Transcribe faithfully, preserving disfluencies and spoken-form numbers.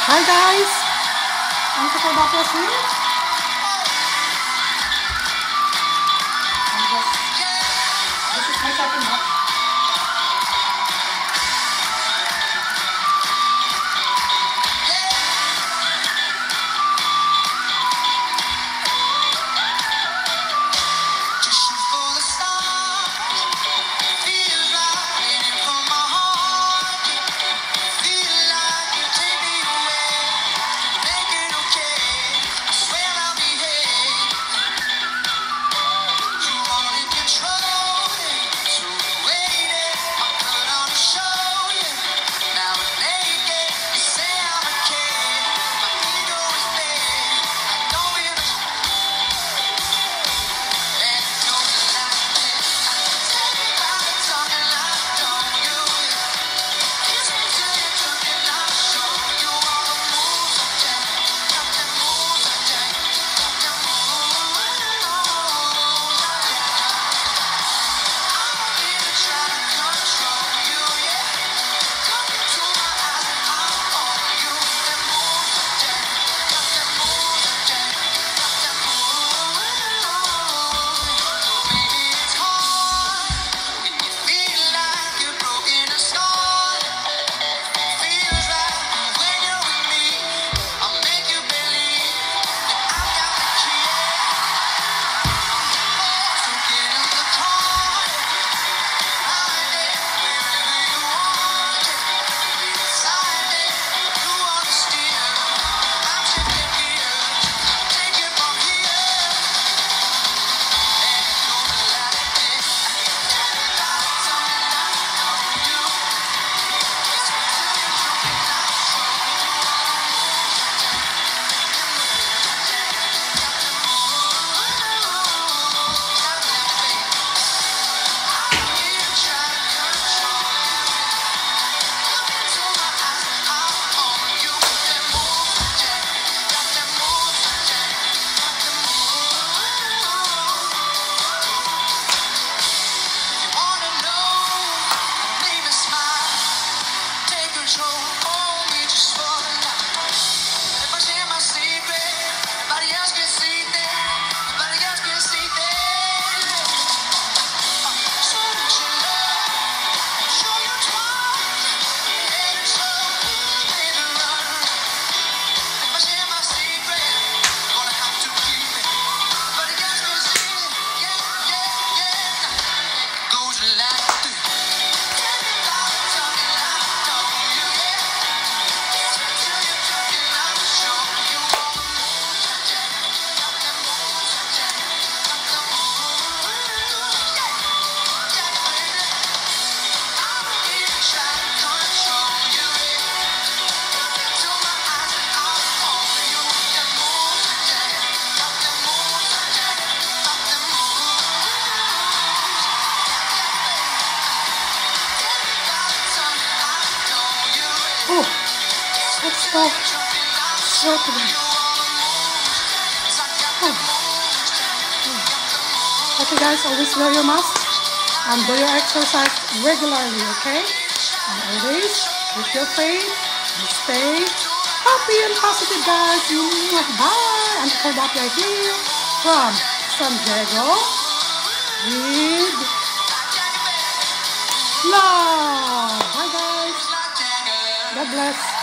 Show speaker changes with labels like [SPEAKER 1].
[SPEAKER 1] Hi guys, I'm Super Doctor here. I'm just, this is my second box. Oh, let's go straight to them. Oh. Oh. Okay guys, always wear your mask and do your exercise regularly, okay? And always keep your faith and stay happy and positive guys. Bye! I'm Super Doctor here from San Diego with love. Bye guys. God bless.